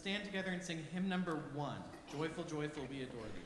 stand together and sing hymn number 1, Joyful, Joyful, We Adore Thee.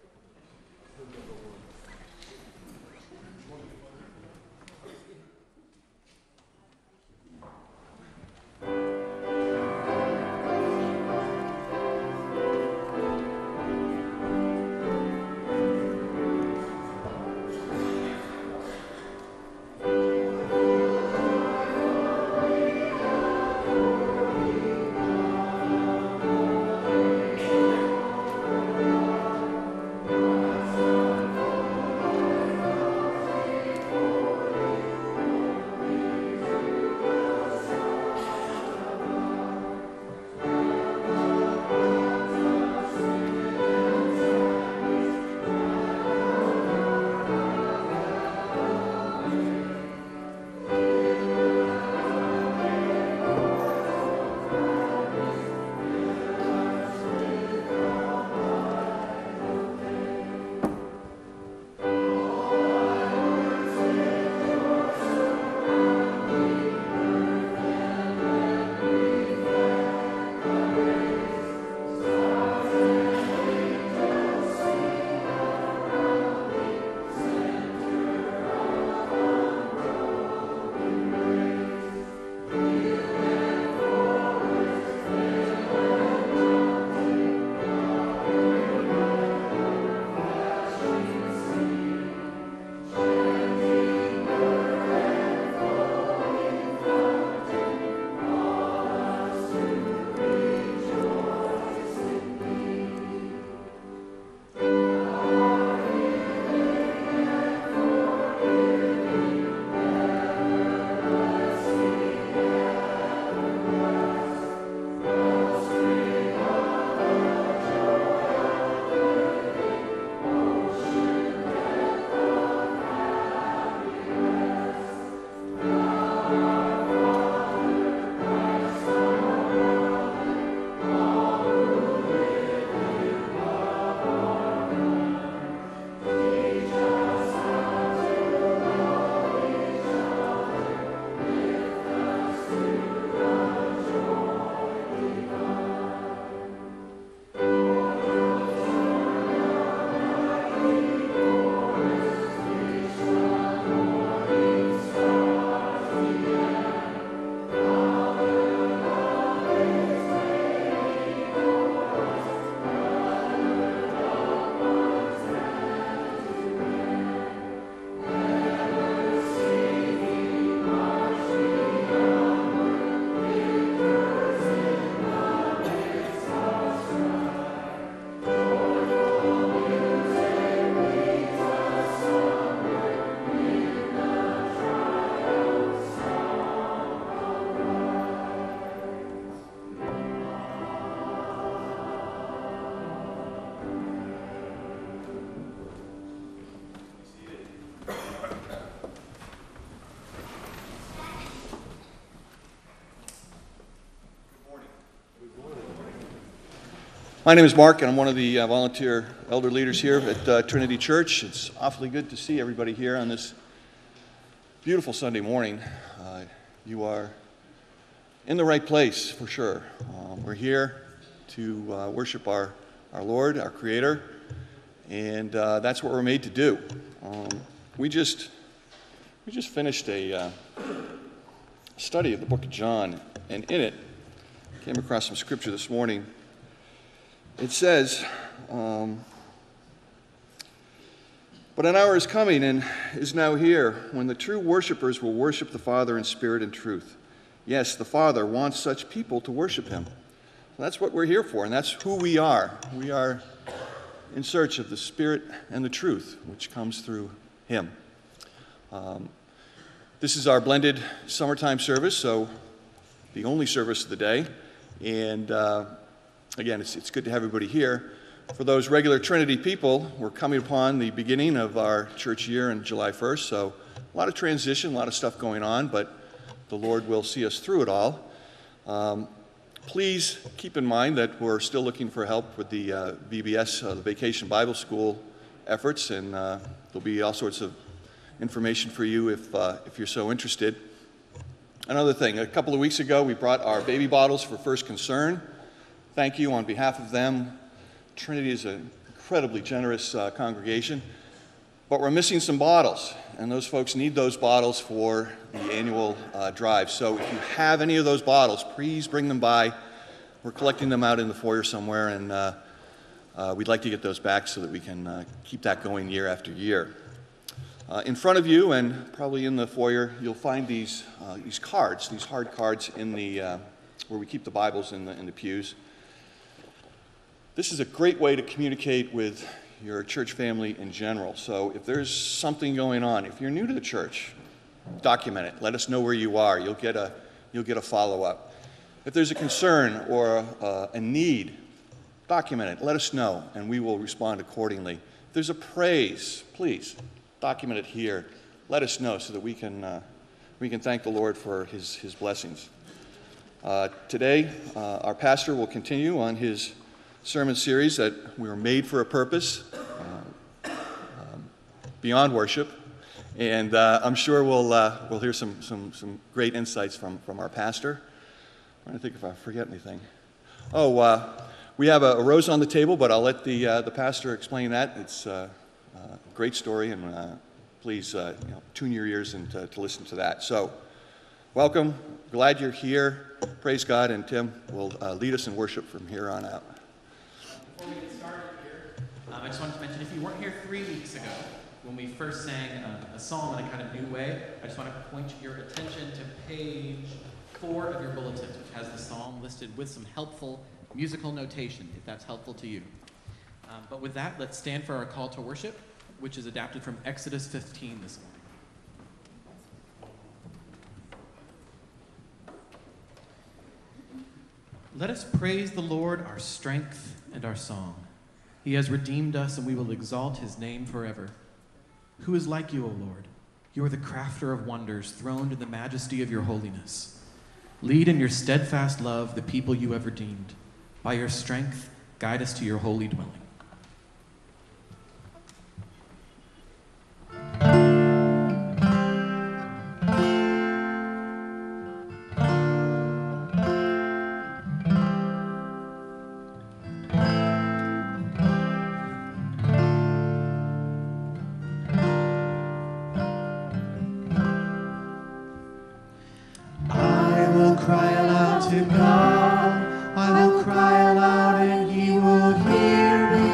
My name is Mark, and I'm one of the volunteer elder leaders here at Trinity Church. It's awfully good to see everybody here on this beautiful Sunday morning. You are in the right place, for sure. We're here to worship our Lord, our Creator, and that's what we're made to do. We just finished a study of the book of John, and in it, came across some scripture this morning. It says, but an hour is coming and is now here when the true worshipers will worship the Father in spirit and truth. Yes, the Father wants such people to worship him. That's what we're here for, and that's who we are. We are in search of the Spirit and the truth, which comes through him. This is our blended summertime service, so the only service of the day. And again, it's good to have everybody here. For those regular Trinity people, we're coming upon the beginning of our church year on July 1st, so a lot of transition, a lot of stuff going on, but the Lord will see us through it all. Please keep in mind that we're still looking for help with the VBS, the Vacation Bible School efforts, and there'll be all sorts of information for you if you're so interested. Another thing, a couple of weeks ago, we brought our baby bottles for First Concern. thank you on behalf of them. Trinity is an incredibly generous congregation, but we're missing some bottles, and those folks need those bottles for the annual drive. So if you have any of those bottles, please bring them by. We're collecting them out in the foyer somewhere, and we'd like to get those back so that we can keep that going year after year. In front of you, and probably in the foyer, you'll find these cards, these hard cards in the where we keep the Bibles in the pews. This is a great way to communicate with your church family in general. So if there's something going on, if you're new to the church, document it. Let us know where you are. You'll get a follow-up. If there's a concern or a need, document it. Let us know, and we will respond accordingly. If there's a praise, please document it here. Let us know so that we can thank the Lord for His blessings. Today, our pastor will continue on his sermon series that we were made for a purpose, beyond worship, and I'm sure we'll hear some great insights from our pastor. I'm trying to think if I forget anything. We have a rose on the table, but I'll let the pastor explain that. It's a great story, and please tune your ears and to listen to that. So, welcome. Glad you're here. Praise God, and Tim will lead us in worship from here on out. Before we get started here, I just wanted to mention, if you weren't here 3 weeks ago, when we first sang a psalm in a kind of new way, I just want to point your attention to page 4 of your bulletin, which has the psalm listed with some helpful musical notation, if that's helpful to you. But with that, let's stand for our call to worship, which is adapted from Exodus 15 this morning. Let us praise the Lord, our strength and our song. He has redeemed us, and we will exalt his name forever. Who is like you, O Lord? You are the crafter of wonders, throned in the majesty of your holiness. Lead in your steadfast love the people you have redeemed. By your strength, guide us to your holy dwelling. I will cry aloud and he will hear me.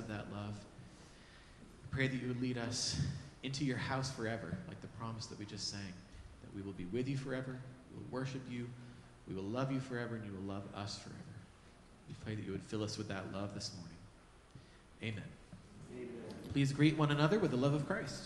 that love. I pray that you would lead us into your house forever, like the promise that we just sang, that we will be with you forever, we will worship you, we will love you forever, and you will love us forever. We pray that you would fill us with that love this morning. Amen. Amen. Please greet one another with the love of Christ.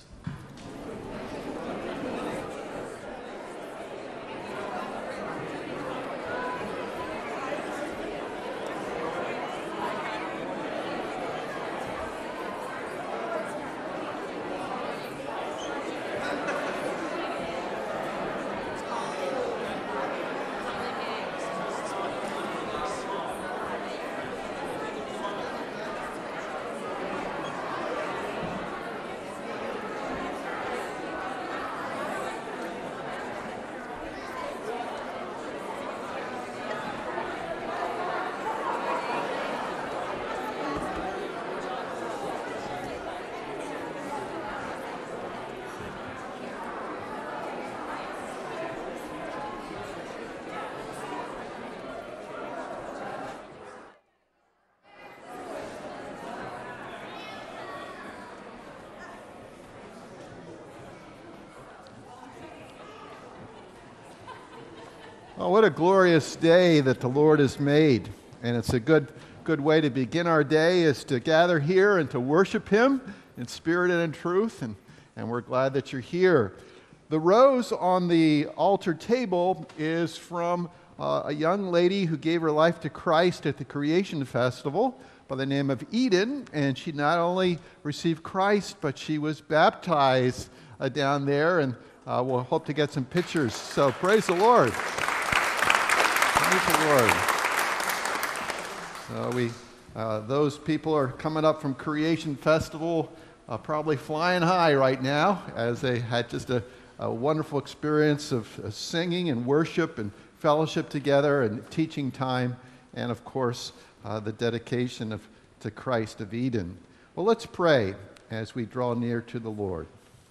Oh, what a glorious day that the Lord has made. And it's a good way to begin our day is to gather here and to worship Him in spirit and in truth. And we're glad that you're here. The rose on the altar table is from a young lady who gave her life to Christ at the Creation Festival by the name of Eden. And she not only received Christ, but she was baptized down there. And we'll hope to get some pictures. So praise the Lord. Praise the Lord. So those people are coming up from Creation Festival, probably flying high right now, as they had just a wonderful experience of singing and worship and fellowship together and teaching time, and of course the dedication to Christ of Eden. Well, let's pray as we draw near to the Lord.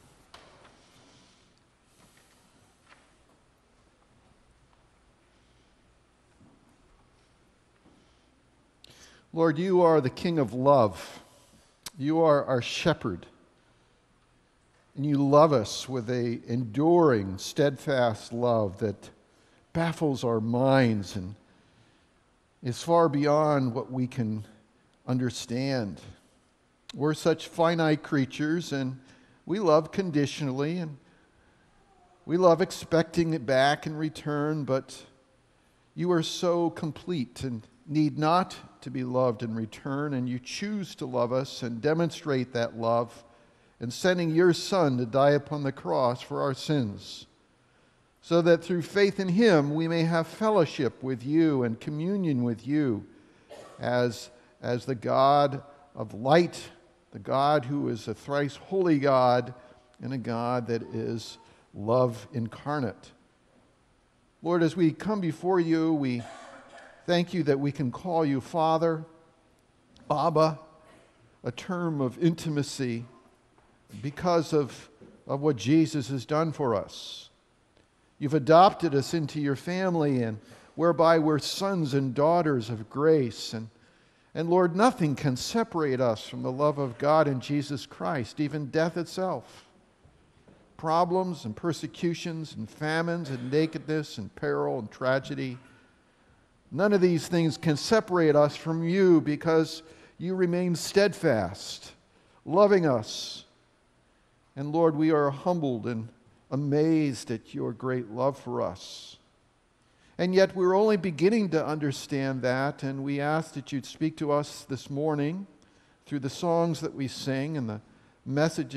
Lord, you are the King of love. You are our shepherd. And you love us with an enduring, steadfast love that baffles our minds and is far beyond what we can understand. We're such finite creatures, and we love conditionally, and we love expecting it back in return, but you are so complete and need not to be loved in return, and you choose to love us and demonstrate that love in sending your Son to die upon the cross for our sins, so that through faith in Him we may have fellowship with you and communion with you as the God of light, the God who is a thrice holy God, and a God that is love incarnate. Lord, as we come before you, we thank you that we can call you Father, Abba, a term of intimacy because of what Jesus has done for us. You've adopted us into your family, and whereby we're sons and daughters of grace. And Lord, nothing can separate us from the love of God in Jesus Christ, even death itself. Problems and persecutions and famines and nakedness and peril and tragedy, none of these things can separate us from you because you remain steadfast, loving us. And Lord, we are humbled and amazed at your great love for us. And yet we're only beginning to understand that, and we ask that you'd speak to us this morning through the songs that we sing and the message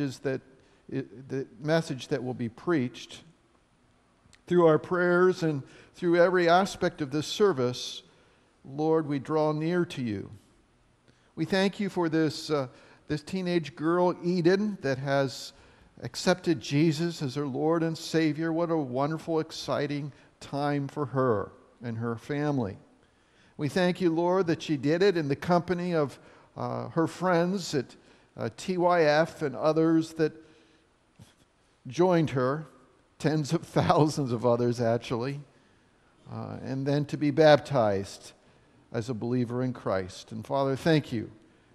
that will be preached, through our prayers and through every aspect of this service. Lord, we draw near to you. We thank you for this teenage girl, Eden, that has accepted Jesus as her Lord and Savior. What a wonderful, exciting time for her and her family. We thank you, Lord, that she did it in the company of her friends at TYF and others that joined her, tens of thousands of others actually, and then to be baptized as a believer in Christ. And Father, thank you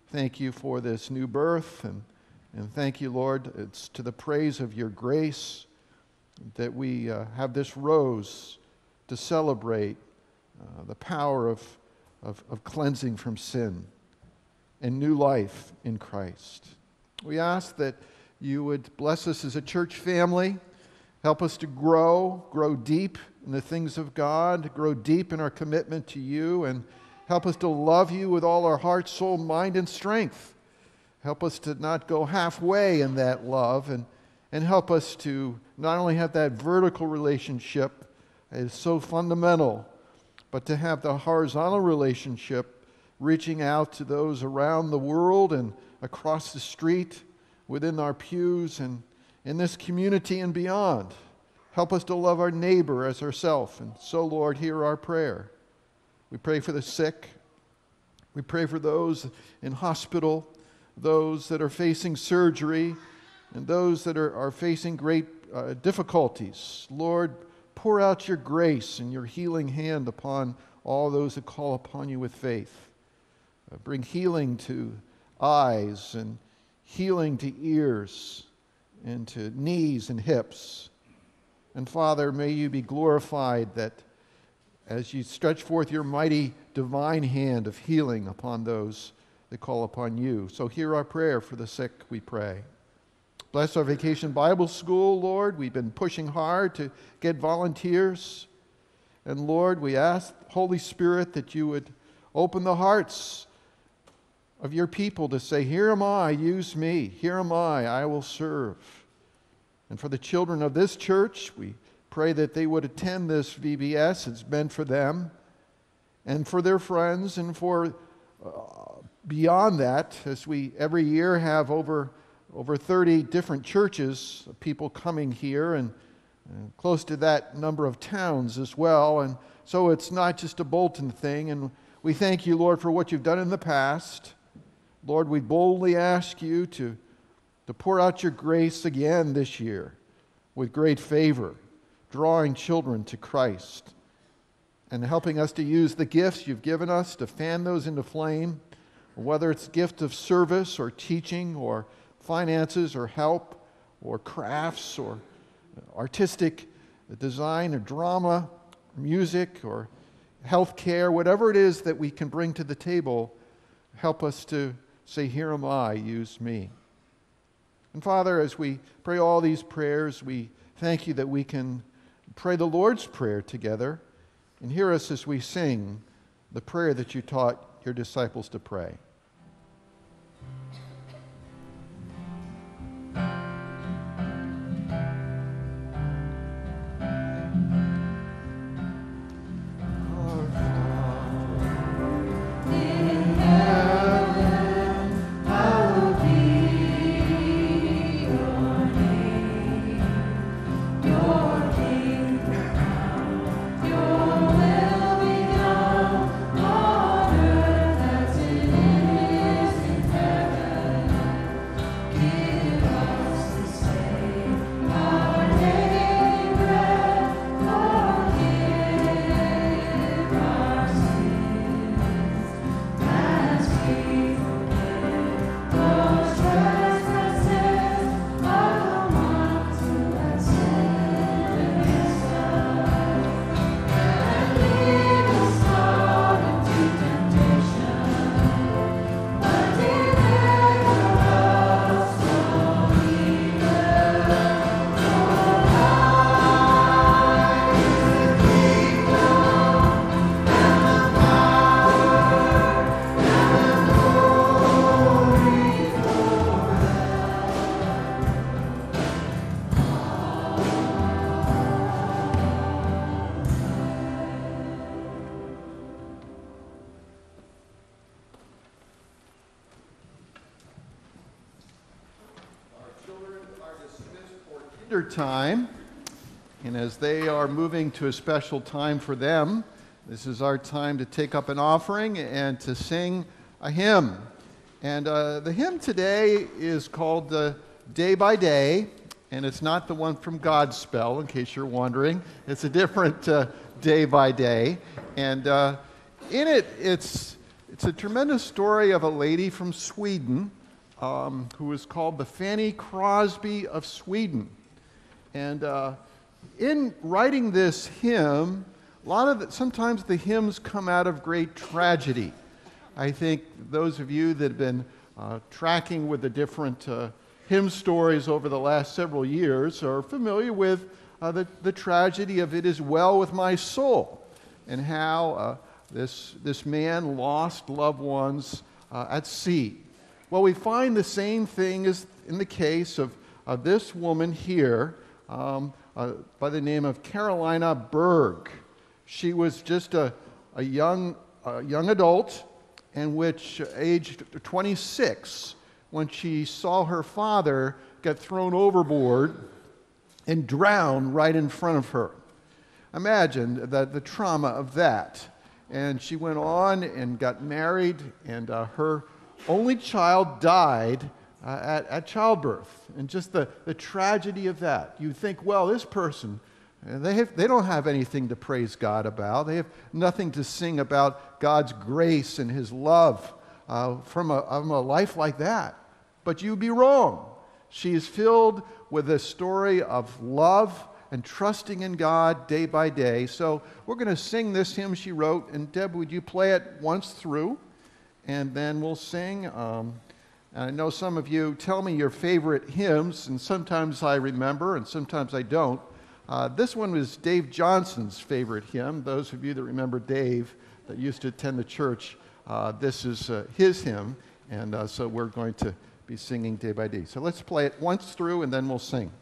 Thank you for this new birth, and thank you, Lord, it's to the praise of your grace that we have this rose to celebrate the power of cleansing from sin and new life in Christ. We ask that you would bless us as a church family, help us to grow deep in the things of God, grow deep in our commitment to you, and help us to love you with all our heart, soul, mind, and strength. Help us to not go halfway in that love, and help us to not only have that vertical relationship that is so fundamental, but to have the horizontal relationship reaching out to those around the world and across the street, within our pews, and in this community and beyond. Help us to love our neighbor as ourselves. And so, Lord, hear our prayer. We pray for the sick. We pray for those in hospital, those that are facing surgery, and those that are facing great difficulties. Lord, pour out your grace and your healing hand upon all those that call upon you with faith. Bring healing to eyes and healing to ears and to knees and hips. And Father, may you be glorified that as you stretch forth your mighty divine hand of healing upon those that call upon you. So hear our prayer for the sick, we pray. Bless our Vacation Bible School, Lord. We've been pushing hard to get volunteers. And Lord, we ask, Holy Spirit, that you would open the hearts of your people to say, here am I, use me. Here am I will serve. And for the children of this church, we pray that they would attend this VBS. It's meant for them and for their friends, and for beyond that, as we every year have over 30 different churches, people coming here, and close to that number of towns as well. And so it's not just a Bolton thing. And we thank you, Lord, for what you've done in the past. Lord, we boldly ask you to pour out your grace again this year with great favor, drawing children to Christ and helping us to use the gifts you've given us to fan those into flame, whether it's gift of service or teaching or finances or help or crafts or artistic design or drama, music or health care, whatever it is that we can bring to the table, help us to say, here am I, use me. And Father, as we pray all these prayers, we thank you that we can pray the Lord's Prayer together, and hear us as we sing the prayer that you taught your disciples to pray. Time, and as they are moving to a special time for them, this is our time to take up an offering and to sing a hymn. And the hymn today is called Day by Day, and it's not the one from Godspell, in case you're wondering. It's a different Day by Day, and in it, it's It's a tremendous story of a lady from Sweden who is called the Fanny Crosby of Sweden. And in writing this hymn, sometimes the hymns come out of great tragedy. I think those of you that have been tracking with the different hymn stories over the last several years are familiar with the tragedy of "It Is Well With My Soul," and how this man lost loved ones at sea. Well, we find the same thing as in the case of this woman here by the name of Carolina Berg. She was just a young adult, in which aged 26, when she saw her father get thrown overboard and drowned right in front of her. Imagine the trauma of that. And she went on and got married, and her only child died at childbirth. And just the tragedy of that. You think, well, this person, they don't have anything to praise God about. They have nothing to sing about God's grace and His love from a life like that. But you'd be wrong. She is filled with a story of love and trusting in God day by day. So we're going to sing this hymn she wrote. And Deb, would you play it once through? And then we'll sing. And I know some of you tell me your favorite hymns, and sometimes I remember and sometimes I don't. This one was Dave Johnson's favorite hymn. Those of you that remember Dave that used to attend the church, this is his hymn. And so we're going to be singing day by day. So let's play it once through and then we'll sing.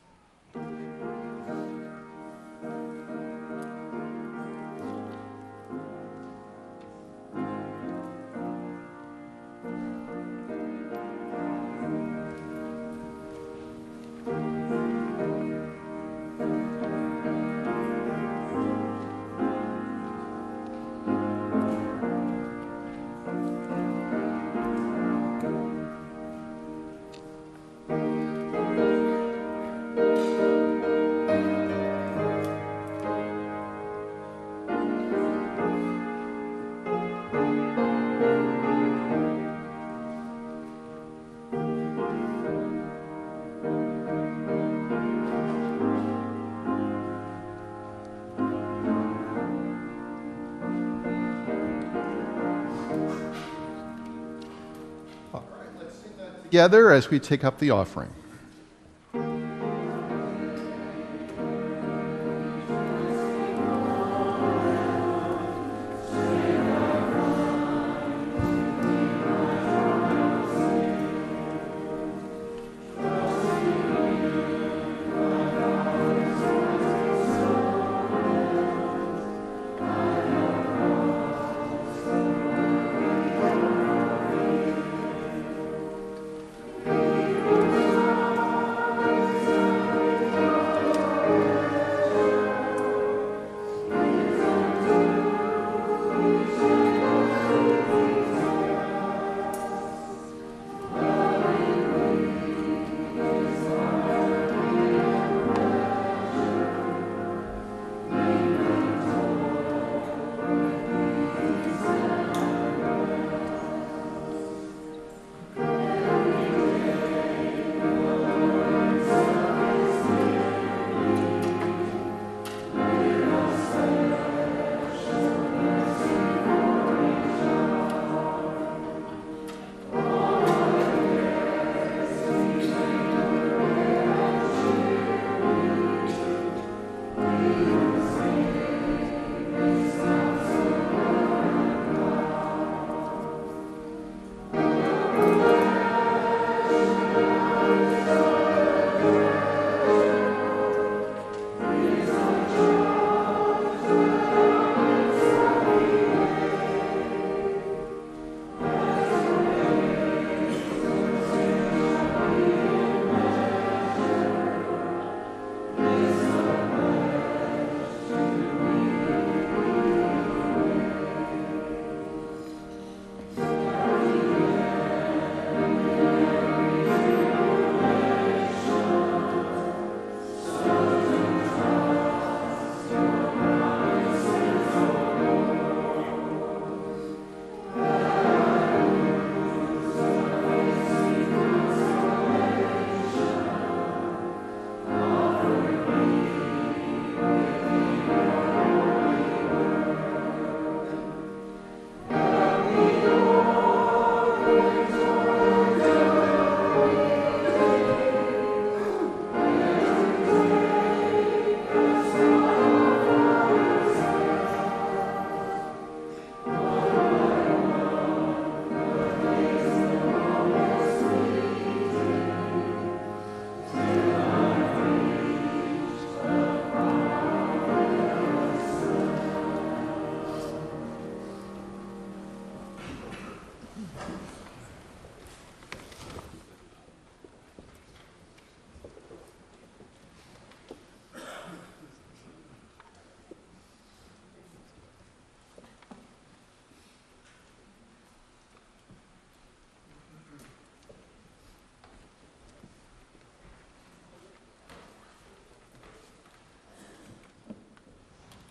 Together as we take up the offering.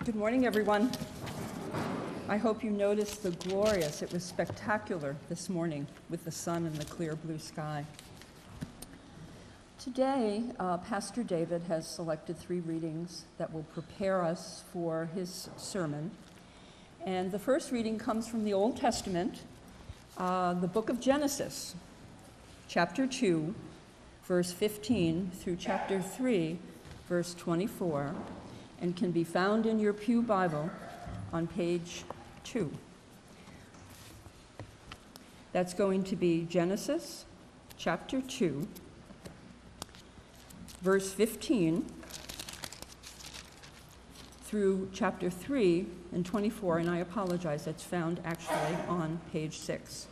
Good morning, everyone. I hope you noticed the glorious, it was spectacular this morning with the sun and the clear blue sky. Today, Pastor David has selected 3 readings that will prepare us for his sermon. And the first reading comes from the Old Testament, the book of Genesis, chapter 2, verse 15 through chapter 3, verse 24, and can be found in your Pew Bible on page 2. That's going to be Genesis chapter 2, verse 15 through chapter 3 and 24, and I apologize, that's found actually on page 6.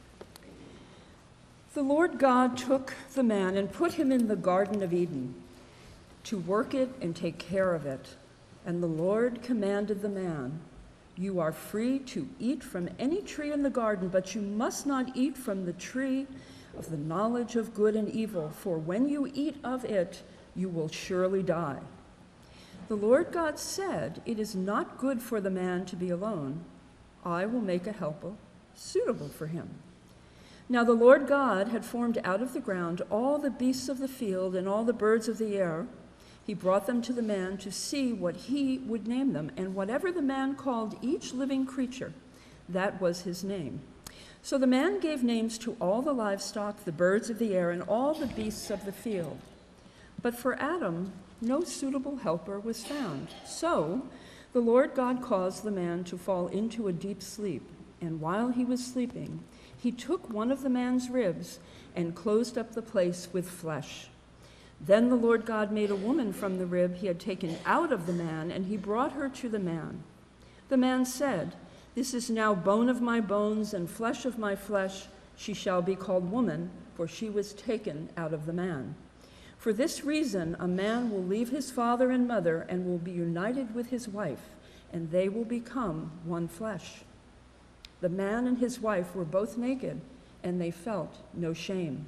The Lord God took the man and put him in the Garden of Eden to work it and take care of it. And the Lord commanded the man, "You are free to eat from any tree in the garden, but you must not eat from the tree of the knowledge of good and evil, for when you eat of it, you will surely die." The Lord God said, "It is not good for the man to be alone. I will make a helper suitable for him." Now the Lord God had formed out of the ground all the beasts of the field and all the birds of the air. He brought them to the man to see what he would name them, and whatever the man called each living creature, that was his name. So the man gave names to all the livestock, the birds of the air, and all the beasts of the field. But for Adam, no suitable helper was found. So the Lord God caused the man to fall into a deep sleep, and while he was sleeping, he took one of the man's ribs and closed up the place with flesh. Then the Lord God made a woman from the rib he had taken out of the man, and he brought her to the man. The man said, "This is now bone of my bones and flesh of my flesh. She shall be called woman, for she was taken out of the man. For this reason, a man will leave his father and mother and will be united with his wife, and they will become one flesh." The man and his wife were both naked, and they felt no shame.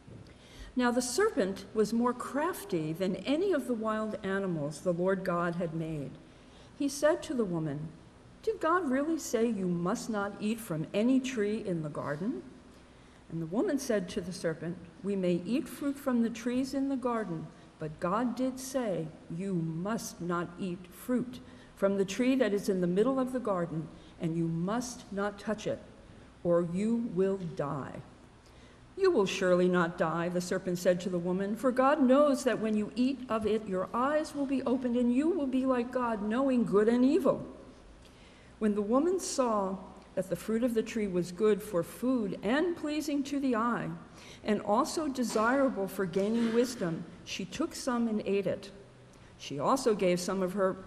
Now the serpent was more crafty than any of the wild animals the Lord God had made. He said to the woman, "Did God really say you must not eat from any tree in the garden?" And the woman said to the serpent, "We may eat fruit from the trees in the garden, but God did say, you must not eat fruit from the tree that is in the middle of the garden, and you must not touch it, or you will die." "You will surely not die," the serpent said to the woman, "for God knows that when you eat of it, your eyes will be opened, and you will be like God, knowing good and evil." When the woman saw that the fruit of the tree was good for food and pleasing to the eye, and also desirable for gaining wisdom, she took some and ate it. She also gave some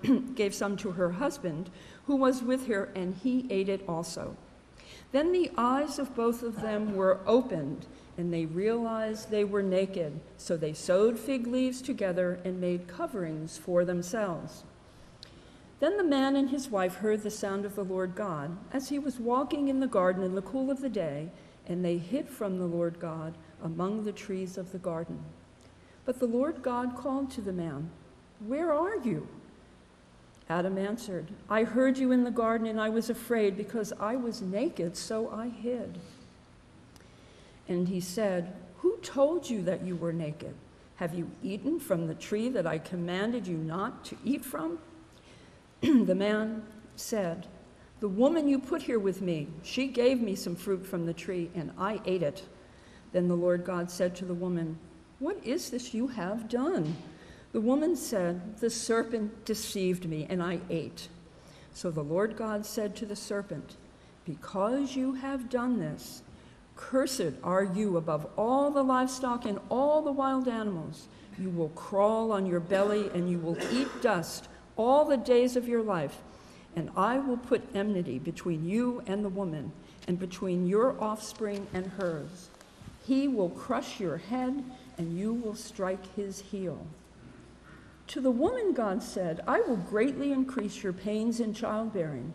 to her husband, who was with her, and he ate it also. Then the eyes of both of them were opened, and they realized they were naked. So they sewed fig leaves together and made coverings for themselves. Then the man and his wife heard the sound of the Lord God as he was walking in the garden in the cool of the day, and they hid from the Lord God among the trees of the garden. But the Lord God called to the man, "Where are you?" Adam answered, "I heard you in the garden, and I was afraid because I was naked, so I hid." And he said, "Who told you that you were naked? Have you eaten from the tree that I commanded you not to eat from?" The man said, "The woman you put here with me, she gave me some fruit from the tree, and I ate it." Then the Lord God said to the woman, "What is this you have done?" The woman said, "The serpent deceived me, and I ate." So the Lord God said to the serpent, "Because you have done this, cursed are you above all the livestock and all the wild animals. You will crawl on your belly, and you will eat dust all the days of your life. And I will put enmity between you and the woman, and between your offspring and hers. He will crush your head, and you will strike his heel." To the woman God said, "I will greatly increase your pains in childbearing.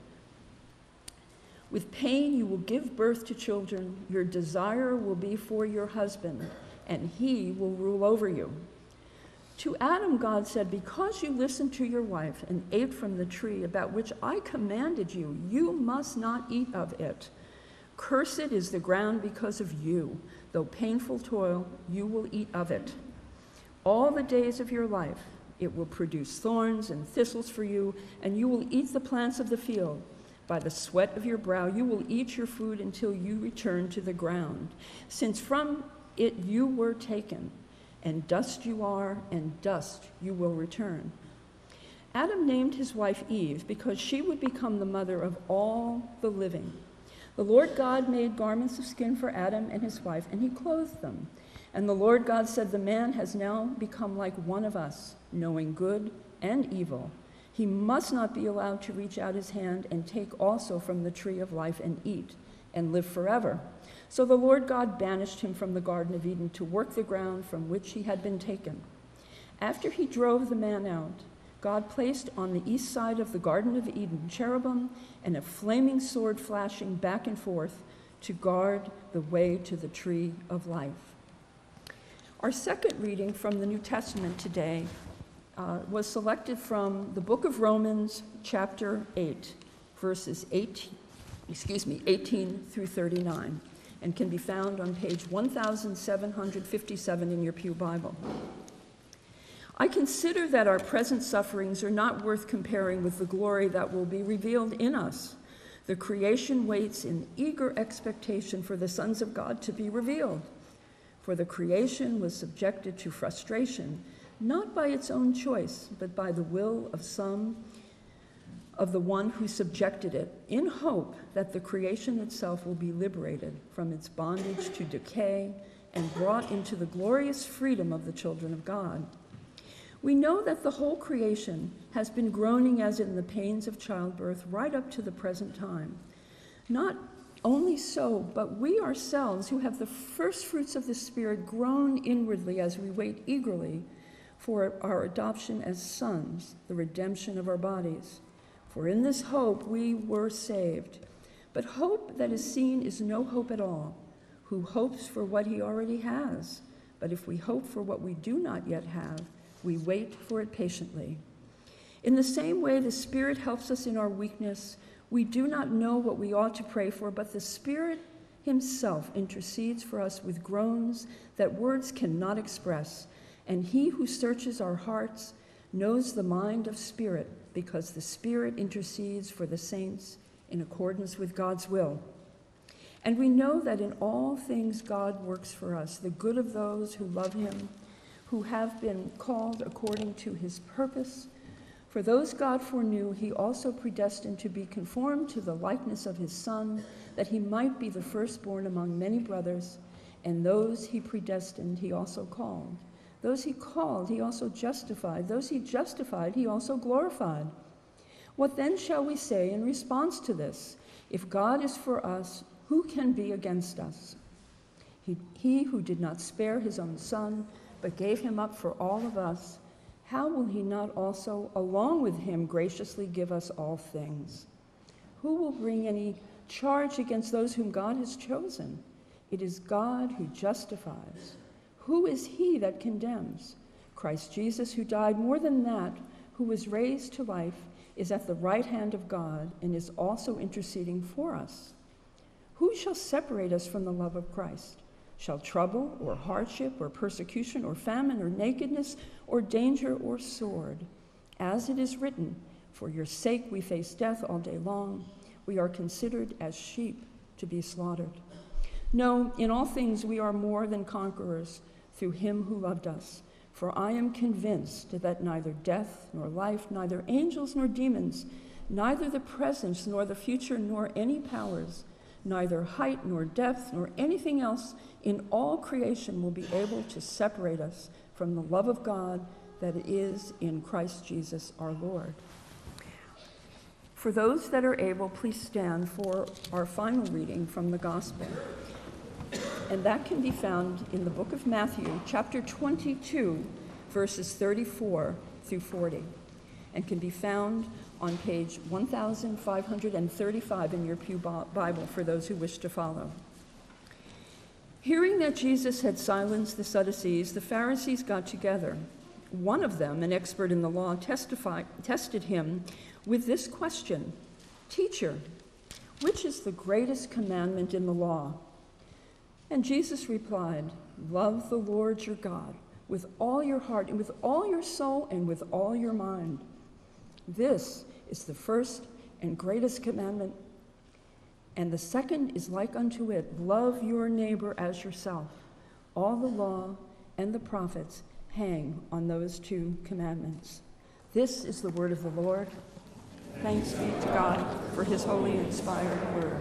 With pain you will give birth to children. Your desire will be for your husband, and he will rule over you." To Adam, God said, "Because you listened to your wife and ate from the tree about which I commanded you, you must not eat of it. Cursed is the ground because of you. Though painful toil, you will eat of it. All the days of your life it will produce thorns and thistles for you, and you will eat the plants of the field. By the sweat of your brow you will eat your food until you return to the ground, since from it you were taken, and dust you are, and dust you will return." Adam named his wife Eve because she would become the mother of all the living. The Lord God made garments of skin for Adam and his wife, and he clothed them. And the Lord God said, "The man has now become like one of us, knowing good and evil. He must not be allowed to reach out his hand and take also from the tree of life and eat, and live forever." So the Lord God banished him from the Garden of Eden to work the ground from which he had been taken. After he drove the man out, God placed on the east side of the Garden of Eden cherubim and a flaming sword flashing back and forth to guard the way to the tree of life. Our second reading from the New Testament today was selected from the book of Romans, chapter 8, verses 18 through 39, and can be found on page 1757 in your Pew Bible. "I consider that our present sufferings are not worth comparing with the glory that will be revealed in us. The creation waits in eager expectation for the sons of God to be revealed. For the creation was subjected to frustration, not by its own choice, but by the will of the one who subjected it, in hope that the creation itself will be liberated from its bondage to decay and brought into the glorious freedom of the children of God. We know that the whole creation has been groaning as in the pains of childbirth right up to the present time. Not only so, but we ourselves who have the first fruits of the Spirit groan inwardly as we wait eagerly for our adoption as sons, the redemption of our bodies. For in this hope we were saved. But hope that is seen is no hope at all. Who hopes for what he already has? But if we hope for what we do not yet have, we wait for it patiently. In the same way, the Spirit helps us in our weakness. We do not know what we ought to pray for, but the Spirit himself intercedes for us with groans that words cannot express. And he who searches our hearts knows the mind of Spirit, because the Spirit intercedes for the saints in accordance with God's will. And we know that in all things God works for us, the good of those who love him, who have been called according to his purpose. For those God foreknew, he also predestined to be conformed to the likeness of his Son, that he might be the firstborn among many brothers. And those he predestined, he also called. Those he called, he also justified. Those he justified, he also glorified. What then shall we say in response to this? If God is for us, who can be against us? He who did not spare his own Son, but gave him up for all of us, how will he not also, along with him, graciously give us all things? Who will bring any charge against those whom God has chosen? It is God who justifies. Who is he that condemns? Christ Jesus, who died, more than that, who was raised to life, is at the right hand of God and is also interceding for us. Who shall separate us from the love of Christ? Shall trouble or hardship or persecution or famine or nakedness or danger or sword? As it is written, for your sake we face death all day long. We are considered as sheep to be slaughtered. No, in all things we are more than conquerors through him who loved us. For I am convinced that neither death nor life, neither angels nor demons, neither the present nor the future nor any powers, neither height nor depth nor anything else in all creation will be able to separate us from the love of God that is in Christ Jesus our Lord. For those that are able, please stand for our final reading from the Gospel. And that can be found in the book of Matthew, chapter 22, verses 34 through 40, and can be found on page 1535 in your Pew Bible for those who wish to follow. Hearing that Jesus had silenced the Sadducees, the Pharisees got together. One of them, an expert in the law, tested him with this question, "Teacher, which is the greatest commandment in the law?" And Jesus replied, "Love the Lord your God with all your heart and with all your soul and with all your mind. This is the first and greatest commandment. And the second is like unto it, love your neighbor as yourself. All the law and the prophets hang on those two commandments." This is the word of the Lord. Thanks be to God for his holy inspired word.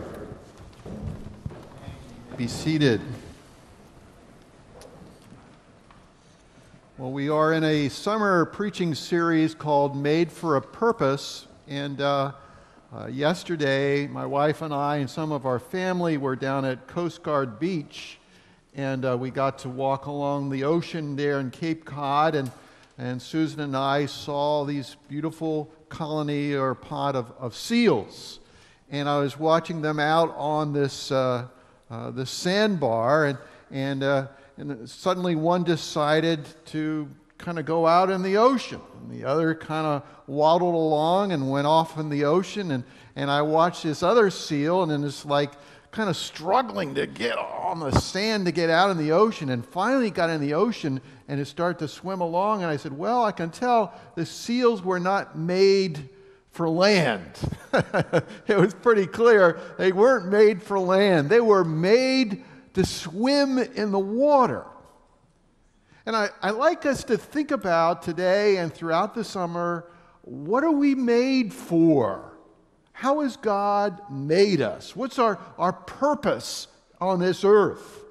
Be seated. Well, we are in a summer preaching series called Made for a Purpose, and yesterday my wife and I and some of our family were down at Coast Guard Beach, and we got to walk along the ocean there in Cape Cod, and Susan and I saw these beautiful colony or pod of seals, and I was watching them out on this sandbar, and suddenly one decided to kind of go out in the ocean, and the other kind of waddled along and went off in the ocean, and I watched this other seal, and then it's like kind of struggling to get on the sand to get out in the ocean, and finally got in the ocean, and it started to swim along, and I said, well, I can tell the seals were not made for land. It was pretty clear they weren't made for land. They were made to swim in the water. And I like us to think about today and throughout the summer, what are we made for? How has God made us? What's our purpose on this earth?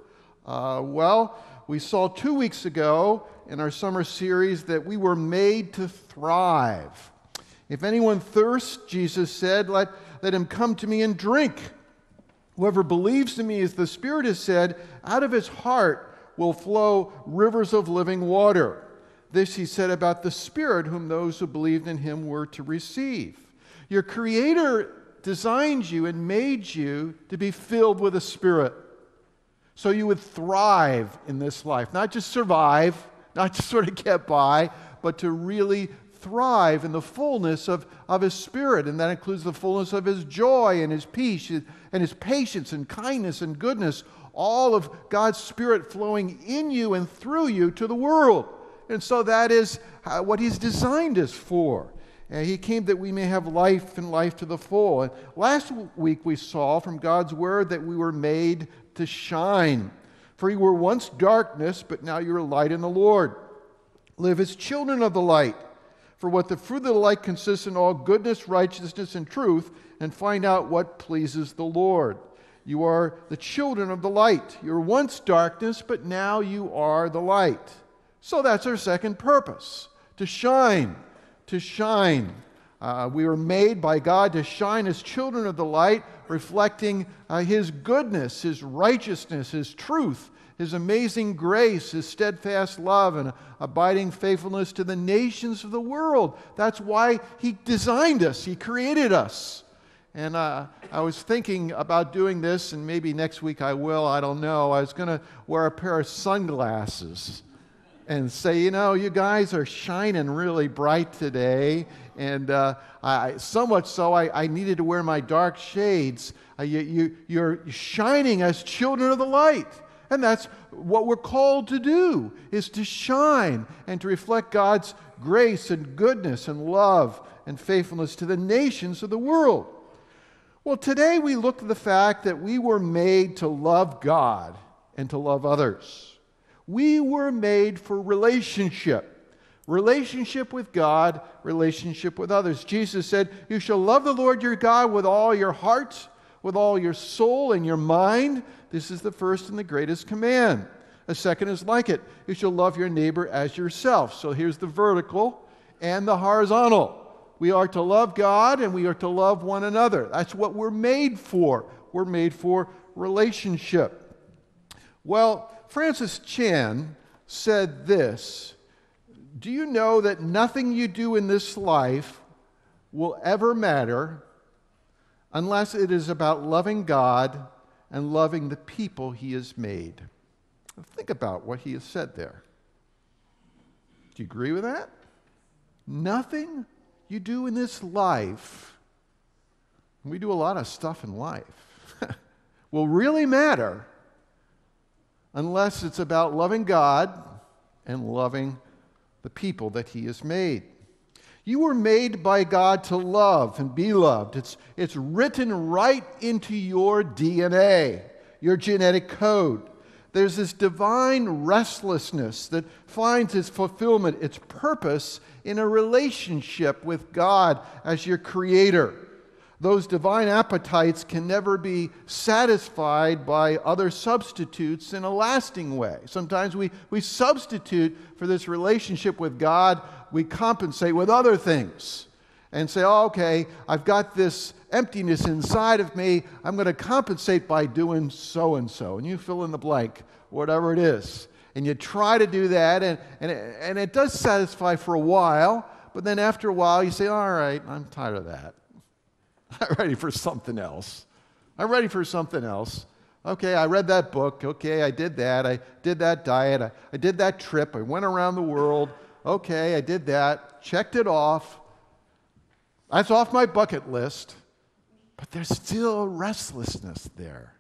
Well, we saw 2 weeks ago in our summer series that we were made to thrive. If anyone thirsts, Jesus said, let him come to me and drink. Whoever believes in me, as the Spirit has said, out of his heart will flow rivers of living water. This he said about the Spirit, whom those who believed in him were to receive. Your Creator designed you and made you to be filled with the Spirit, so you would thrive in this life. Not just survive, not just sort of get by, but to really thrive in the fullness of his Spirit, and that includes the fullness of his joy and his peace and his patience and kindness and goodness, all of God's Spirit flowing in you and through you to the world. And so that is what he's designed us for. And he came that we may have life and life to the full. And last week we saw from God's word that we were made to shine. For you were once darkness, but now you're light in the Lord. Live as children of the light. For what the fruit of the light consists in all goodness, righteousness, and truth, and find out what pleases the Lord. You are the children of the light. You were once darkness, but now you are the light. So that's our second purpose, to shine. To shine. We were made by God to shine as children of the light, reflecting his goodness, his righteousness, his truth, his amazing grace, his steadfast love, and abiding faithfulness to the nations of the world. That's why he designed us. He created us. And I was thinking about doing this, and maybe next week I will, I don't know. I was going to wear a pair of sunglasses and say, you guys are shining really bright today. And so much so, I needed to wear my dark shades. You're shining as children of the light. And that's what we're called to do, is to shine and to reflect God's grace and goodness and love and faithfulness to the nations of the world. Well, today we look at the fact that we were made to love God and to love others. We were made for relationship. Relationship with God, relationship with others. Jesus said, you shall love the Lord your God with all your heart, with all your soul and your mind. This is the first and the greatest command. A second is like it. You shall love your neighbor as yourself. So here's the vertical and the horizontal. We are to love God and we are to love one another. That's what we're made for. We're made for relationship. Well, Francis Chan said this: do you know that nothing you do in this life will ever matter unless it is about loving God and loving the people he has made? Think about what he has said there. Do you agree with that? Nothing you do in this life, we do a lot of stuff in life, will really matter unless it's about loving God and loving the people that He has made. You were made by God to love and be loved. It's written right into your DNA, your genetic code. There's this divine restlessness that finds its fulfillment, its purpose in a relationship with God as your creator. Those divine appetites can never be satisfied by other substitutes in a lasting way. Sometimes we substitute for this relationship with God, we compensate with other things and say, oh, okay, I've got this emptiness inside of me, I'm going to compensate by doing so-and-so. And you fill in the blank, whatever it is. And you try to do that, and it does satisfy for a while, but then after a while you say, all right, I'm tired of that. I'm ready for something else. I'm ready for something else. Okay, I read that book. Okay, I did that. I did that diet. I did that trip. I went around the world. Okay, I did that. Checked it off. That's off my bucket list. But there's still restlessness there.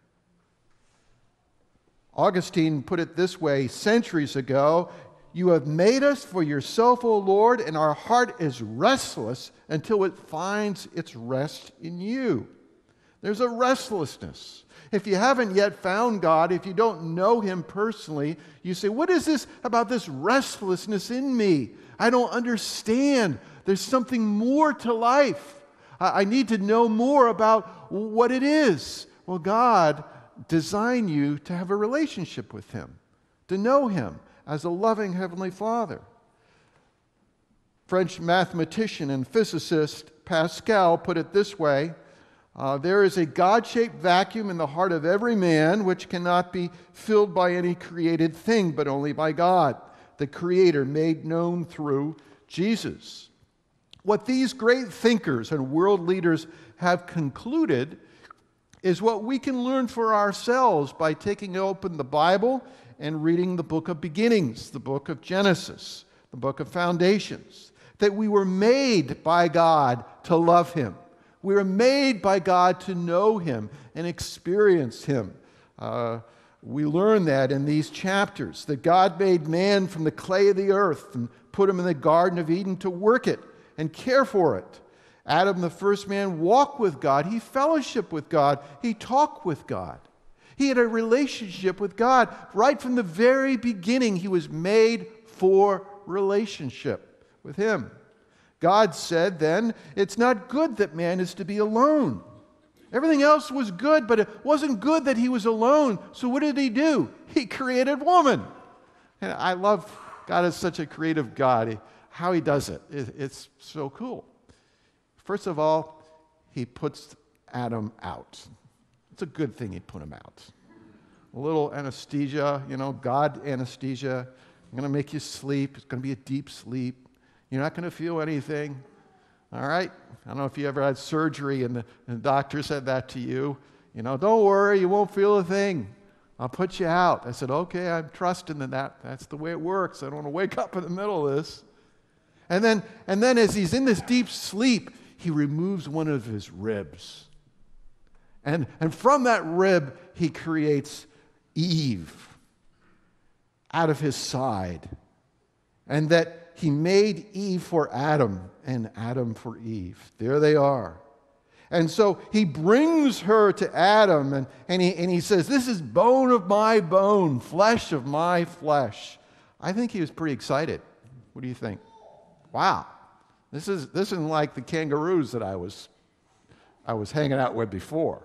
Augustine put it this way centuries ago: you have made us for yourself, O Lord, and our heart is restless until it finds its rest in you. There's a restlessness. If you haven't yet found God, if you don't know Him personally, you say, what is this about this restlessness in me? I don't understand. There's something more to life. I need to know more about what it is. Well, God designed you to have a relationship with Him, to know Him as a loving Heavenly Father. French mathematician and physicist Pascal put it this way: there is a God-shaped vacuum in the heart of every man which cannot be filled by any created thing, but only by God, the Creator made known through Jesus. What these great thinkers and world leaders have concluded is what we can learn for ourselves by taking open the Bible and reading the book of beginnings, the book of Genesis, the book of foundations, that we were made by God to love Him. We were made by God to know Him and experience Him. We learn that in these chapters, that God made man from the clay of the earth and put him in the Garden of Eden to work it and care for it. Adam, the first man, walked with God. He fellowshiped with God. He talked with God. He had a relationship with God. Right from the very beginning, he was made for relationship with Him. God said then, it's not good that man is to be alone. Everything else was good, but it wasn't good that he was alone. So what did He do? He created woman. And I love God is such a creative God. How He does it. It's so cool. First of all, He puts Adam out. It's a good thing He put him out. A little anesthesia, God anesthesia. I'm going to make you sleep. It's going to be a deep sleep. You're not going to feel anything. All right? I don't know if you ever had surgery and the doctor said that to you. Don't worry, you won't feel a thing. I'll put you out. I said, okay, I'm trusting in that. That's the way it works. I don't want to wake up in the middle of this. And then as he's in this deep sleep, He removes one of his ribs. And from that rib, He creates Eve out of his side. And that He made Eve for Adam and Adam for Eve. There they are. And so He brings her to Adam and he says, this is bone of my bone, flesh of my flesh. I think he was pretty excited. What do you think? Wow. This isn't like the kangaroos that I was hanging out with before.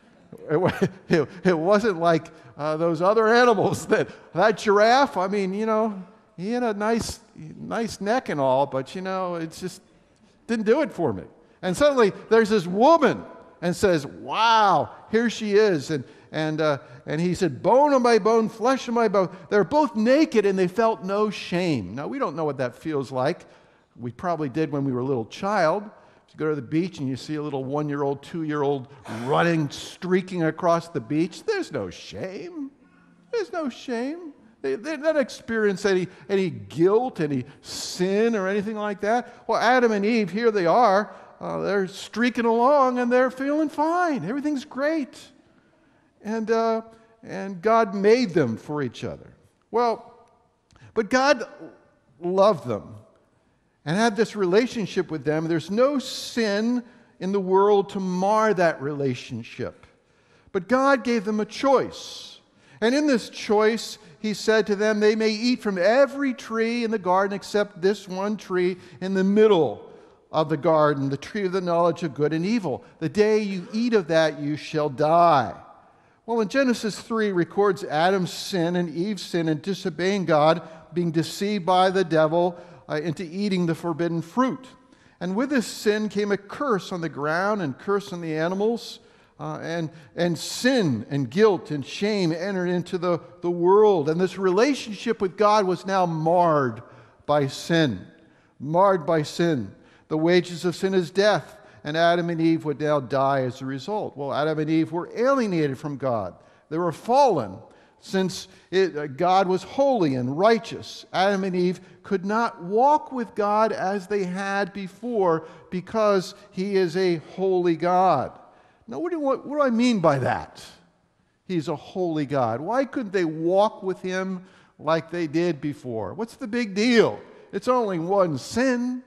It wasn't like those other animals. That giraffe, I mean, he had a nice neck and all, but it just didn't do it for me. And suddenly there's this woman and says, wow, here she is. And he said, bone of my bone, flesh of my bone. They're both naked and they felt no shame. Now, we don't know what that feels like. We probably did when we were a little child. You go to the beach and you see a little 1-year-old, 2-year-old running, streaking across the beach. There's no shame. There's no shame. They did not experience any guilt, any sin, or anything like that. Well, Adam and Eve, here they are. They're streaking along, and they're feeling fine. Everything's great. And God made them for each other. Well, but God loved them and had this relationship with them. There's no sin in the world to mar that relationship. But God gave them a choice. And in this choice, he said to them, they may eat from every tree in the garden except this one tree in the middle of the garden, the tree of the knowledge of good and evil. The day you eat of that, you shall die. Well, in Genesis 3 records Adam's sin and Eve's sin in disobeying God, being deceived by the devil into eating the forbidden fruit. And with this sin came a curse on the ground and curse on the animals, and sin and guilt and shame entered into the world. And this relationship with God was now marred by sin. Marred by sin. The wages of sin is death. And Adam and Eve would now die as a result. Well, Adam and Eve were alienated from God. They were fallen. Since God was holy and righteous, Adam and Eve could not walk with God as they had before because He is a holy God. Now, what do I mean by that? He's a holy God. Why couldn't they walk with Him like they did before? What's the big deal? It's only one sin.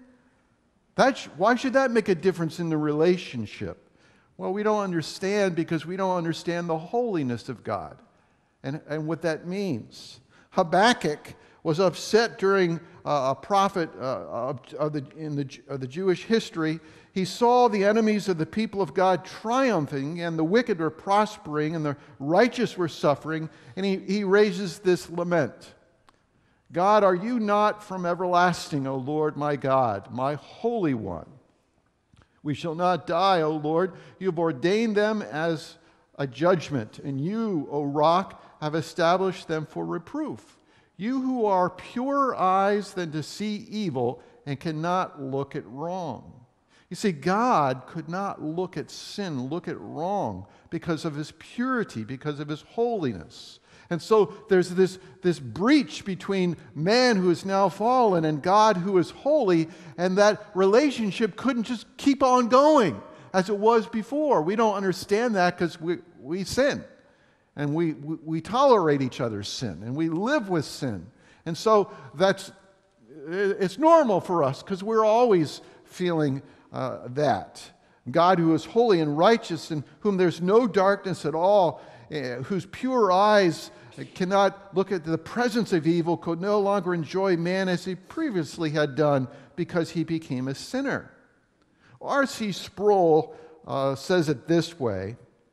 Why should that make a difference in the relationship? Well, we don't understand because we don't understand the holiness of God and what that means. Habakkuk was upset during a prophet of the Jewish history. He saw the enemies of the people of God triumphing, and the wicked were prospering, and the righteous were suffering, and he raises this lament. God, are you not from everlasting, O Lord my God, my Holy One? We shall not die, O Lord. You have ordained them as a judgment, and you, O Rock, have established them for reproof. You who are purer eyes than to see evil and cannot look at wrong. You see, God could not look at sin, look at wrong, because of His purity, because of His holiness. And so there's this breach between man who is now fallen and God who is holy, and that relationship couldn't just keep on going as it was before. We don't understand that because we sin, and we tolerate each other's sin, and we live with sin. And so it's normal for us because we're always feeling that. God who is holy and righteous, in whom there's no darkness at all, whose pure eyes cannot look at the presence of evil, could no longer enjoy man as he previously had done because he became a sinner. R.C. Sproul says it this way: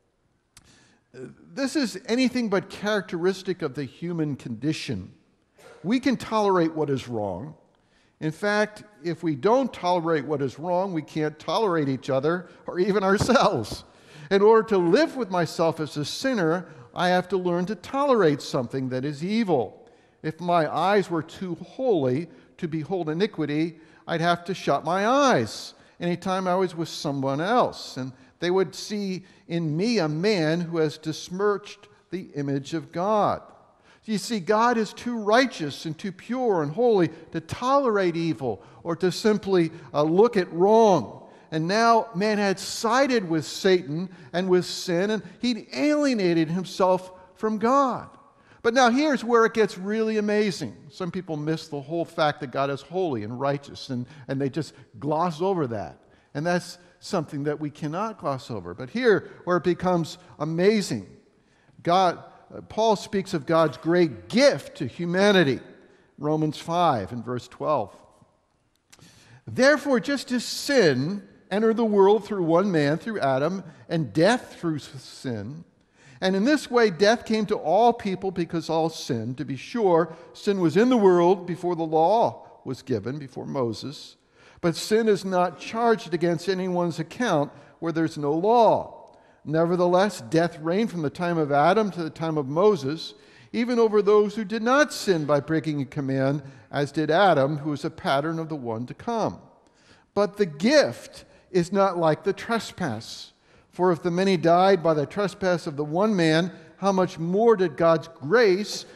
this is anything but characteristic of the human condition. We can tolerate what is wrong. In fact, if we don't tolerate what is wrong, we can't tolerate each other or even ourselves. In order to live with myself as a sinner, I have to learn to tolerate something that is evil. If my eyes were too holy to behold iniquity, I'd have to shut my eyes anytime I was with someone else, and they would see in me a man who has besmirched the image of God. You see, God is too righteous and too pure and holy to tolerate evil or to simply look at wrong. And now man had sided with Satan and with sin, and he'd alienated himself from God. But now here's where it gets really amazing. Some people miss the whole fact that God is holy and righteous, and they just gloss over that. And that's something that we cannot gloss over. But here, where it becomes amazing, Paul speaks of God's great gift to humanity. Romans 5 and verse 12. Therefore, just as sin entered the world through one man, through Adam, and death through sin, and in this way death came to all people because all sinned. To be sure, sin was in the world before the law was given, before Moses. But sin is not charged against anyone's account where there's no law. Nevertheless, death reigned from the time of Adam to the time of Moses, even over those who did not sin by breaking a command, as did Adam, who is a pattern of the one to come. But the gift is not like the trespass. For if the many died by the trespass of the one man, how much more did God's grace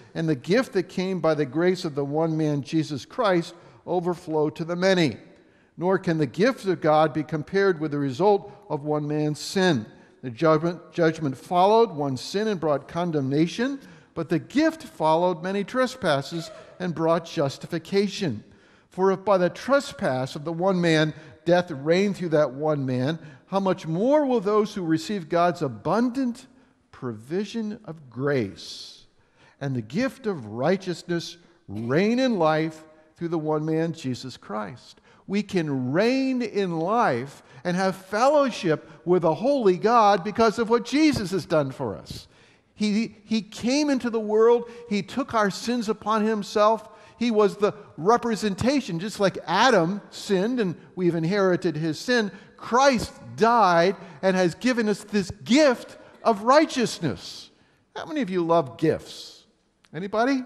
and the gift that came by the grace of the one man, Jesus Christ, overflow to the many. Nor can the gift of God be compared with the result of one man's sin. The judgment followed one sin and brought condemnation, but the gift followed many trespasses and brought justification. For if by the trespass of the one man death reigned through that one man, how much more will those who receive God's abundant provision of grace and the gift of righteousness reign in life through the one man, Jesus Christ? We can reign in life and have fellowship with a holy God because of what Jesus has done for us. He came into the world. He took our sins upon himself. He was the representation. Just like Adam sinned and we've inherited his sin, Christ died and has given us this gift of righteousness. How many of you love gifts? Anybody?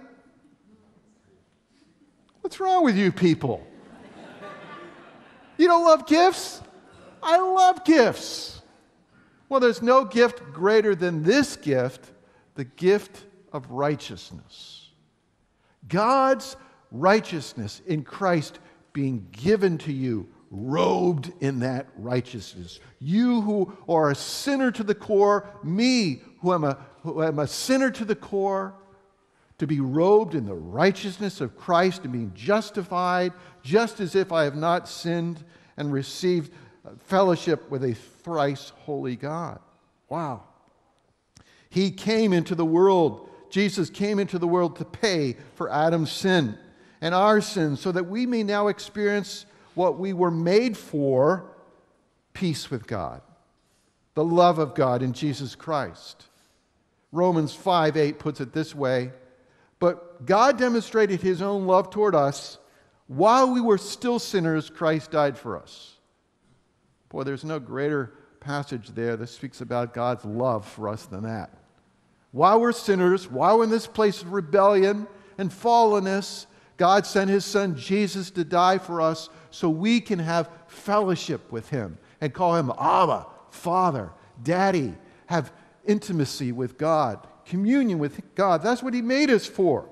What's wrong with you people? You don't love gifts? I love gifts. Well, there's no gift greater than this gift, the gift of righteousness. God's righteousness in Christ being given to you, robed in that righteousness. You who are a sinner to the core, me who am a sinner to the core, to be robed in the righteousness of Christ and being justified just as if I have not sinned and received fellowship with a thrice holy God. Wow. He came into the world. Jesus came into the world to pay for Adam's sin and our sins so that we may now experience what we were made for, peace with God, the love of God in Jesus Christ. Romans 5:8 puts it this way, but God demonstrated his own love toward us. While we were still sinners, Christ died for us. Boy, there's no greater passage there that speaks about God's love for us than that. While we're sinners, while we're in this place of rebellion and fallenness, God sent his son Jesus to die for us so we can have fellowship with him and call him Abba, Father, Daddy, have intimacy with God, communion with God. That's what he made us for.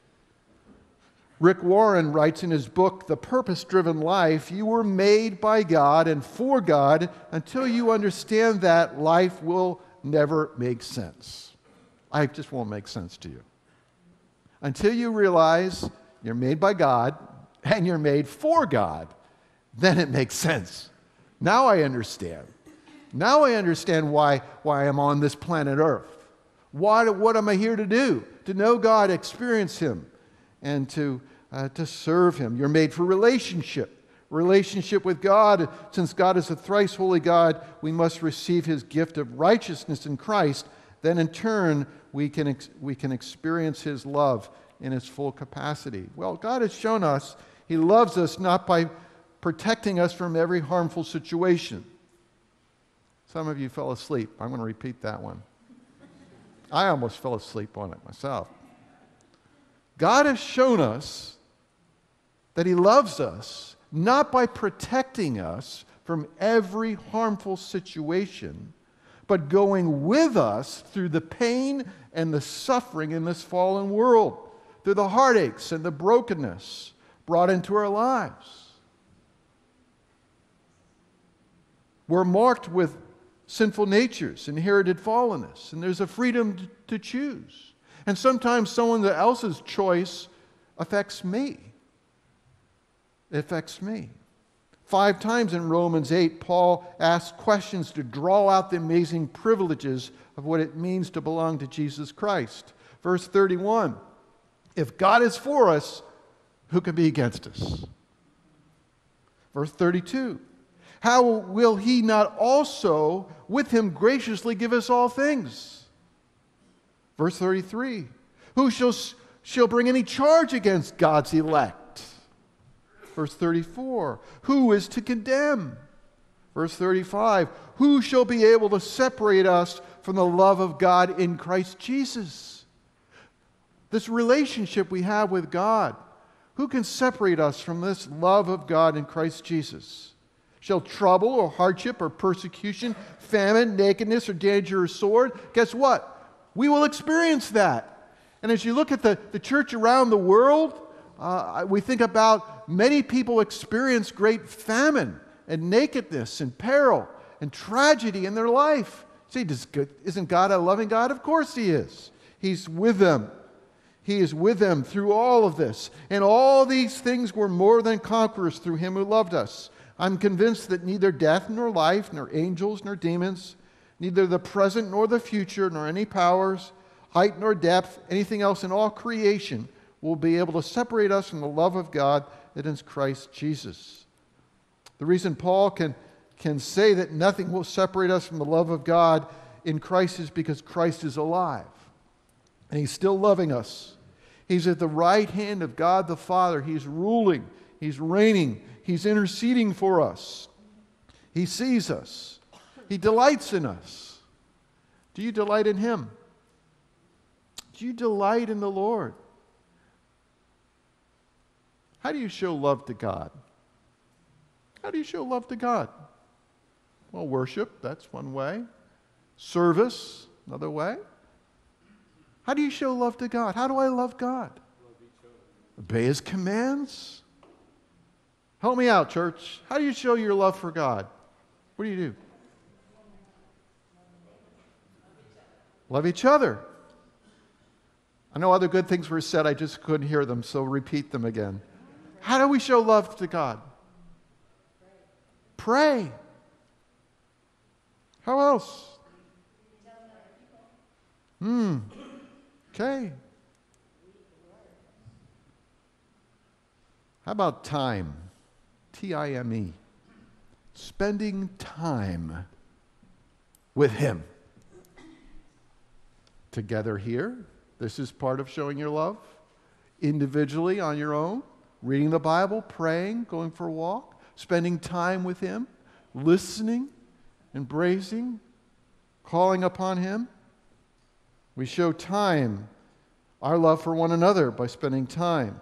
Rick Warren writes in his book, The Purpose-Driven Life, you were made by God and for God. Until you understand that, life will never make sense. Life just won't make sense to you. Until you realize you're made by God and you're made for God, then it makes sense. Now I understand. Now I understand why I'm on this planet Earth. What am I here to do? To know God, experience him, and to serve him. You're made for relationship with God. Since God is a thrice holy God, we must receive his gift of righteousness in Christ. Then in turn, we can experience his love in its full capacity. Well, God has shown us he loves us not by protecting us from every harmful situation. Some of you fell asleep. I'm going to repeat that one. I almost fell asleep on it myself. God has shown us that he loves us not by protecting us from every harmful situation, but going with us through the pain and the suffering in this fallen world, through the heartaches and the brokenness brought into our lives. We're marked with sinful natures, inherited fallenness, and there's a freedom to choose. And sometimes someone else's choice affects me. It affects me. 5 times in Romans 8, Paul asks questions to draw out the amazing privileges of what it means to belong to Jesus Christ. Verse 31, if God is for us, who can be against us? Verse 32, how will he not also with him graciously give us all things? Verse 33, who shall bring any charge against God's elect? Verse 34, who is to condemn? Verse 35, who shall be able to separate us from the love of God in Christ Jesus? This relationship we have with God, who can separate us from this love of God in Christ Jesus? Shall trouble or hardship or persecution, famine, nakedness or danger or sword? Guess what? We will experience that. And as you look at the church around the world, we think about many people experience great famine and nakedness and peril and tragedy in their life. See, isn't God a loving God? Of course He is. He's with them. He is with them through all of this. And all these things were more than conquerors through Him who loved us. I'm convinced that neither death nor life, nor angels nor demons, neither the present nor the future, nor any powers, height nor depth, anything else in all creation will be able to separate us from the love of God that is Christ Jesus. The reason Paul can say that nothing will separate us from the love of God in Christ is because Christ is alive. And He's still loving us. He's at the right hand of God the Father. He's ruling. He's reigning. He's interceding for us. He sees us. He delights in us. Do you delight in Him? Do you delight in the Lord? How do you show love to God? How do you show love to God? Well, worship, that's one way. Service, another way. How do you show love to God? How do I love God? Obey His commands. Help me out, church. How do you show your love for God? What do you do? Love each other. I know other good things were said, I just couldn't hear them, so repeat them again. How do we show love to God? Pray. How else? Okay. How about time? T-I-M-E. Spending time with Him. Together here. This is part of showing your love. Individually on your own. Reading the Bible, praying, going for a walk. Spending time with Him. Listening, embracing, calling upon Him. We show time, our love for one another, by spending time.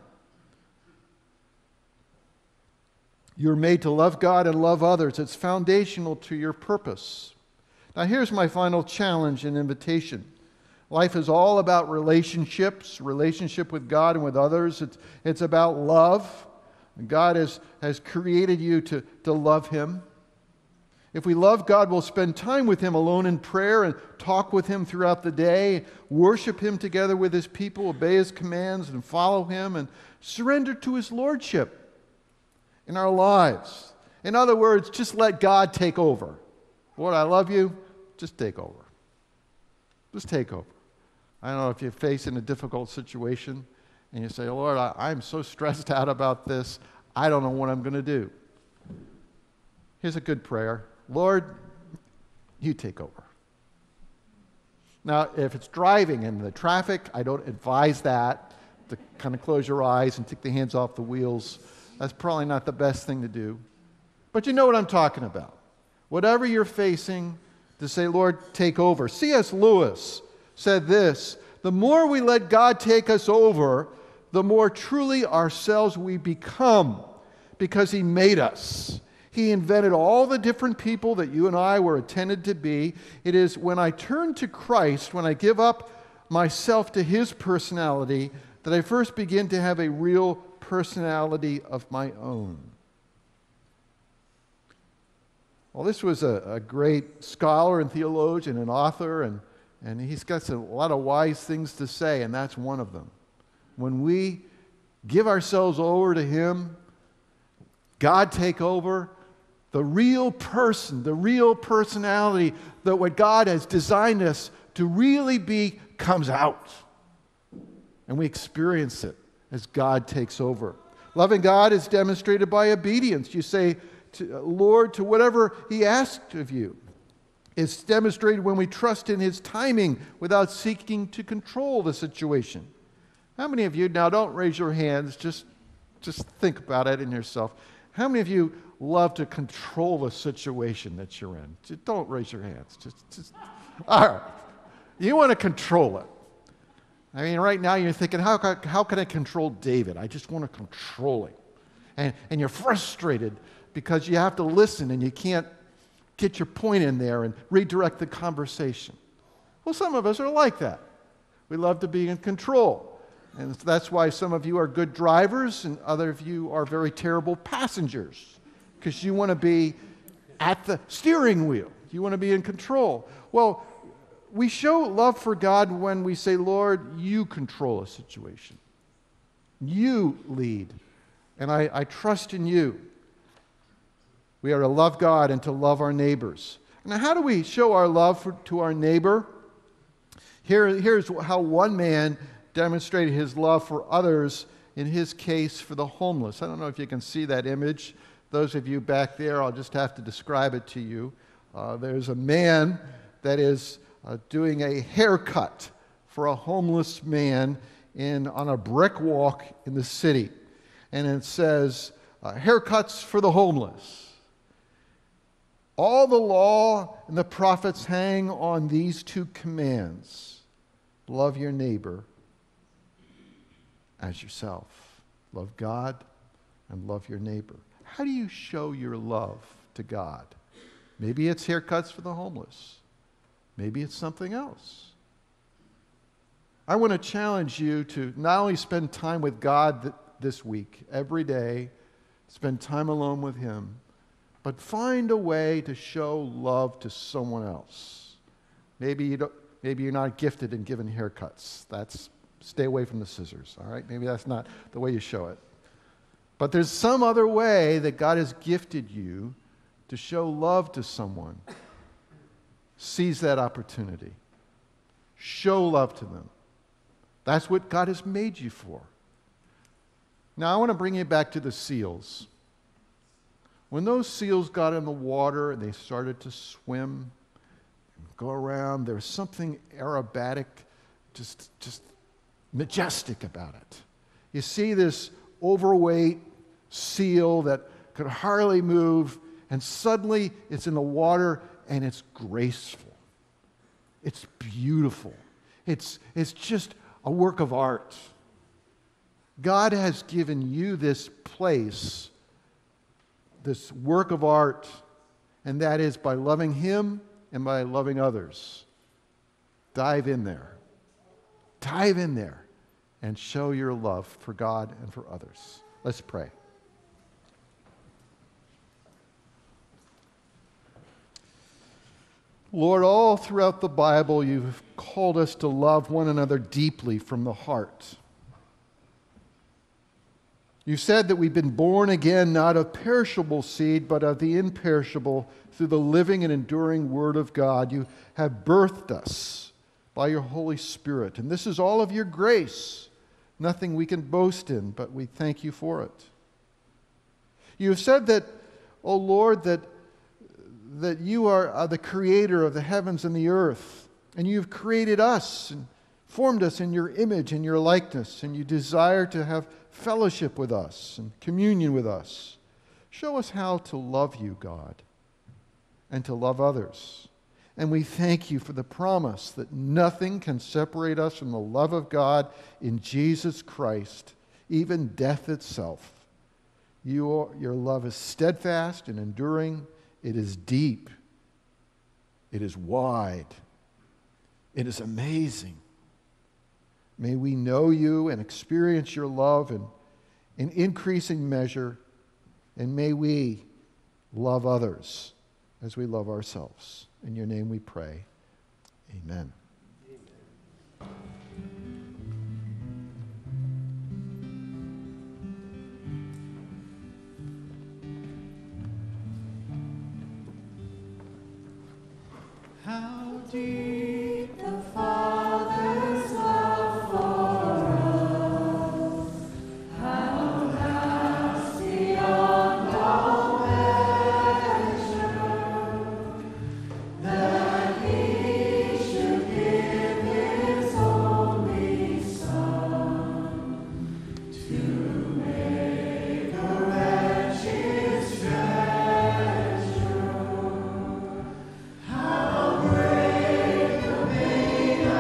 You're made to love God and love others. It's foundational to your purpose. Now here's my final challenge and invitation. Life is all about relationships, relationship with God and with others. It's about love. God has created you to love Him. If we love God, we'll spend time with Him alone in prayer and talk with Him throughout the day, worship Him together with His people, obey His commands and follow Him, and surrender to His lordship in our lives. In other words, just let God take over. Lord, I love you. Just take over. Just take over. I don't know if you're facing a difficult situation and you say, Lord, I'm so stressed out about this. I don't know what I'm going to do. Here's a good prayer. Lord, you take over. Now, if it's driving in the traffic, I don't advise that, to kind of close your eyes and take the hands off the wheels. That's probably not the best thing to do. But you know what I'm talking about. Whatever you're facing, to say, Lord, take over. C.S. Lewis said this, the more we let God take us over, the more truly ourselves we become, because He made us. He invented all the different people that you and I were intended to be. It is when I turn to Christ, when I give up myself to His personality, that I first begin to have a real personality of my own. Well, this was a great scholar and theologian and author, and he's got a lot of wise things to say, and that's one of them. When we give ourselves over to Him, God take over, the real person, the real personality, that what God has designed us to really be comes out. And we experience it as God takes over. Loving God is demonstrated by obedience. You say, Lord, to whatever He asked of you. It's demonstrated when we trust in His timing without seeking to control the situation. How many of you, now don't raise your hands, just think about it in yourself. How many of you love to control the situation that you're in? Just don't raise your hands. Just all right. You want to control it. I mean, right now you're thinking, how can I control David? I just want to control him. And you're frustrated because you have to listen and you can't get your point in there and redirect the conversation. Well, some of us are like that. We love to be in control. And that's why some of you are good drivers and other of you are very terrible passengers, because you want to be at the steering wheel. You want to be in control. Well, we show love for God when we say, Lord, you control a situation. You lead. And I trust in you. We are to love God and to love our neighbors. Now, how do we show our love to our neighbor? Here's how one man demonstrated his love for others, in his case for the homeless. I don't know if you can see that image. Those of you back there, I'll just have to describe it to you. There's a man that is doing a haircut for a homeless man on a brick walk in the city. And it says, haircuts for the homeless. All the law and the prophets hang on these two commands. Love your neighbor as yourself. Love God and love your neighbor. How do you show your love to God? Maybe it's haircuts for the homeless. Maybe it's something else. I want to challenge you to not only spend time with God this week, every day, spend time alone with Him, but find a way to show love to someone else. Maybe you're not gifted in giving haircuts. Stay away from the scissors, all right? Maybe that's not the way you show it. But there's some other way that God has gifted you to show love to someone. Seize that opportunity. Show love to them. That's what God has made you for. Now, I want to bring you back to the seals. When those seals got in the water and they started to swim and go around, there was something aerobatic, just majestic about it. You see this overweight seal that could hardly move, and suddenly it's in the water and it's graceful. It's beautiful. It's just a work of art. God has given you this place, this work of art, and that is by loving Him and by loving others. Dive in there. Dive in there and show your love for God and for others. Let's pray. Lord, all throughout the Bible, you've called us to love one another deeply from the heart. You said that we've been born again, not of perishable seed, but of the imperishable, through the living and enduring Word of God. You have birthed us by your Holy Spirit. And this is all of your grace. Nothing we can boast in, but we thank you for it. You have said that, O Lord, that you are the creator of the heavens and the earth. And you've created us and formed us in your image and your likeness. And you desire to have fellowship with us and communion with us. Show us how to love you, God, and to love others. And we thank you for the promise that nothing can separate us from the love of God in Jesus Christ, even death itself. Your love is steadfast and enduring. It is deep. It is wide. It is amazing. May we know you and experience your love in increasing measure, and may we love others as we love ourselves. In your name we pray. Amen. How deep The Father's love for us, how vast beyond all measure, that He should give His only Son to make a wretch His treasure. How great the pain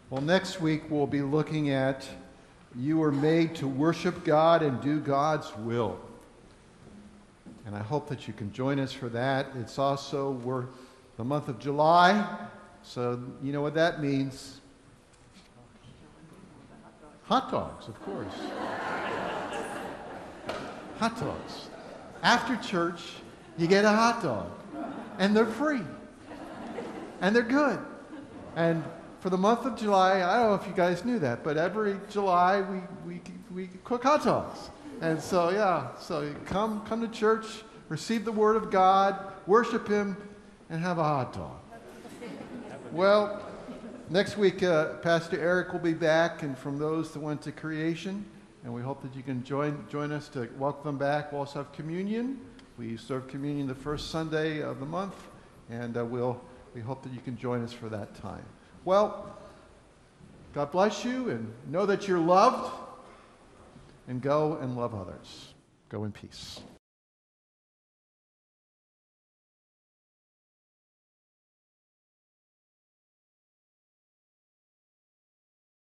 Well, next week we'll be looking at you were made to worship God and do God's will. And I hope that you can join us for that. It's also, we're the month of July, so you know what that means. Hot dogs, of course. Hot dogs. After church, you get a hot dog. And they're free. And they're good. And for the month of July, I don't know if you guys knew that, but every July we cook hot dogs. And so, yeah, so you come to church, receive the Word of God, worship Him, and have a hot dog. Well, next week, Pastor Eric will be back, and from those that went to creation, and we hope that you can join us to welcome them back. We'll also have communion. We serve communion the first Sunday of the month, and we hope that you can join us for that time. Well, God bless you, and know that you're loved, and go and love others. Go in peace.